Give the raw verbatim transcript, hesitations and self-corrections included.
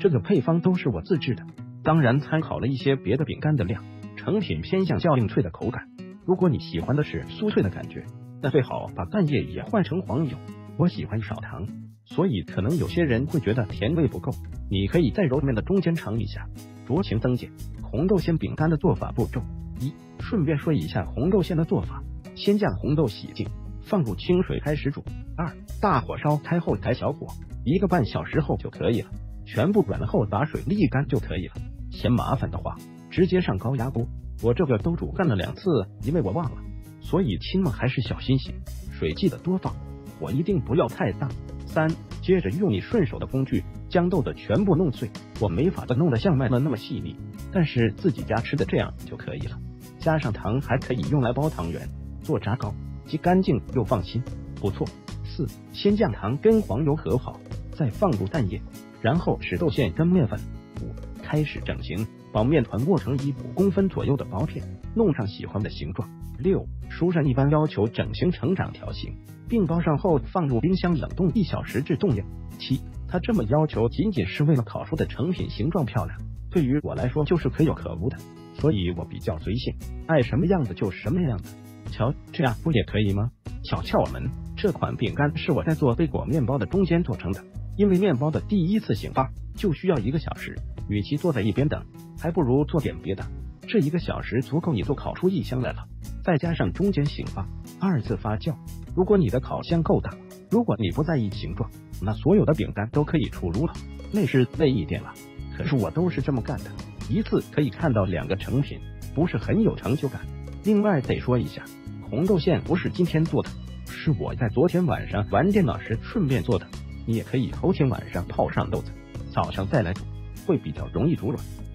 这个配方都是我自制的，当然参考了一些别的饼干的量，成品偏向较硬脆的口感。如果你喜欢的是酥脆的感觉，那最好把蛋液也换成黄油。我喜欢少糖，所以可能有些人会觉得甜味不够，你可以在揉面的中间尝一下，酌情增减。红豆馅饼干的做法步骤一，顺便说一下红豆馅的做法。先将红豆洗净，放入清水开始煮。二，大火烧开后抬小火，一个半小时后就可以了。全部软了后把水沥干就可以了。嫌麻烦的话，直接上高压锅。我这个都煮干了两次，因为我忘了，所以亲们还是小心些，水记得多放，火一定不要太大。三，接着用你顺手的工具将豆子全部弄碎。我没法的弄得像麦乐那么细腻，但是自己家吃的这样就可以了。加上糖还可以用来包汤圆、做炸糕，既干净又放心，不错。四，先将糖跟黄油和好，再放入蛋液，然后使豆馅跟面粉。五，开始整形，把面团握成一五公分左右的薄片，弄上喜欢的形状。六，书上一般要求整形成长条形，并包上后放入冰箱冷冻一小时至冻硬。七，他这么要求仅仅是为了烤出的成品形状漂亮，对于我来说就是可有可无的，所以我比较随性，爱什么样子就什么样子。瞧，这样不也可以吗？小窍门，这款饼干是我在做贝果面包的中间做成的，因为面包的第一次醒发就需要一个小时，与其坐在一边等，还不如做点别的。这一个小时足够你做烤出异香来了，再加上中间醒发、二次发酵。如果你的烤箱够大，如果你不在意形状，那所有的饼干都可以出炉了，那是累一点了。可是我都是这么干的，一次可以看到两个成品，不是很有成就感。另外得说一下，红豆馅不是今天做的，是我在昨天晚上玩电脑时顺便做的。你也可以头天晚上泡上豆子，早上再来煮，会比较容易煮软。